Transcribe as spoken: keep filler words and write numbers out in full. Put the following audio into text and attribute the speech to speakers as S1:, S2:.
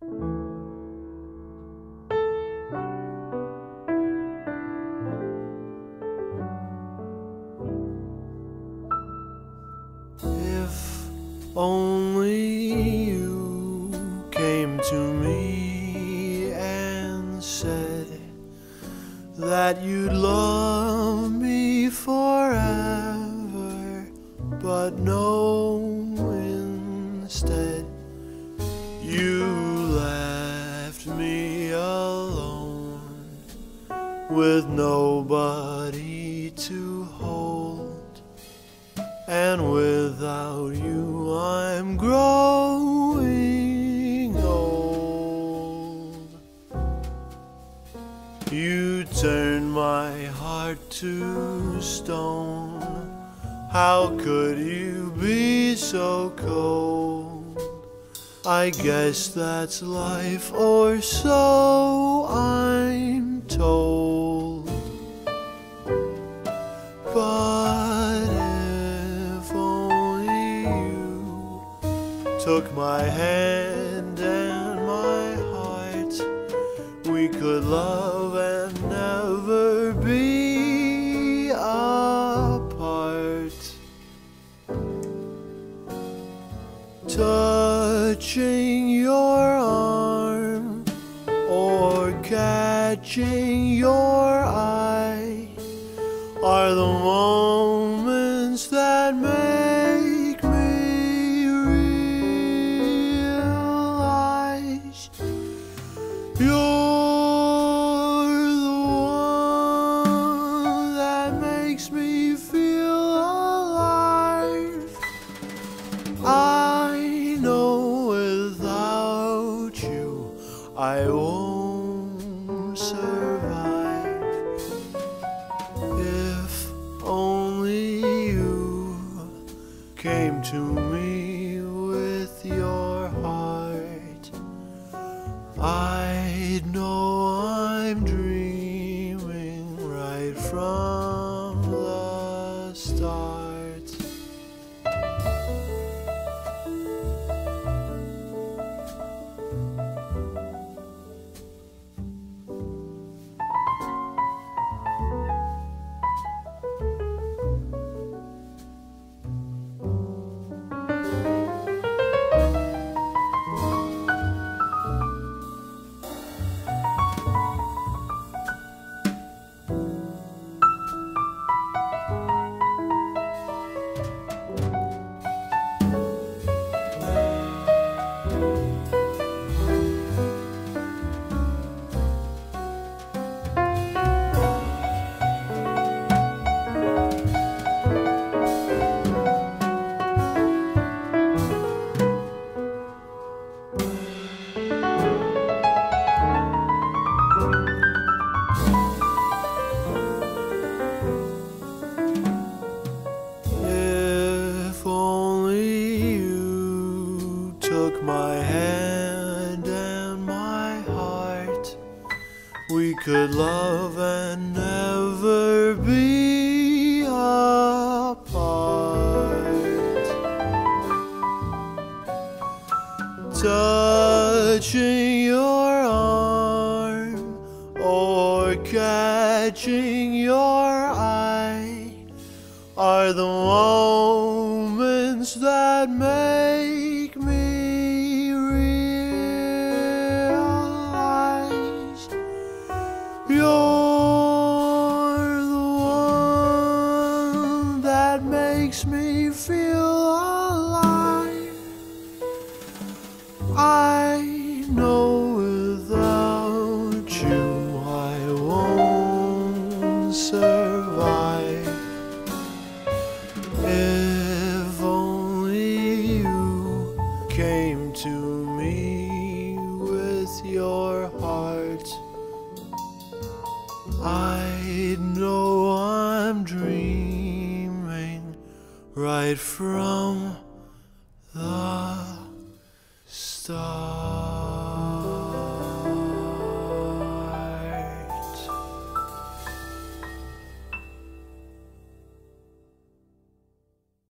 S1: If only you came to me and said that you'd love me forever, but no, instead you left me alone with nobody to hold, and without you I'm growing old. You turned my heart to stone. How could you be so cold? I guess that's life, or so I'm told. But if only you took my hand and my heart, we could love and never be apart. Touching your arm or catching your eye are the moments that make me realize you're the one that makes me feel alive. I know without you I won't survive. If only you came to me with your heart, I'd know I'm dreaming right from the start. Took my hand and my heart, we could love and never be apart. Touching your arm or catching your eye are the moments that make me realize you're the one that makes me feel alive. I know without you I won't survive. If only you came to me with your heart, I'd know I'm dreaming right from the start.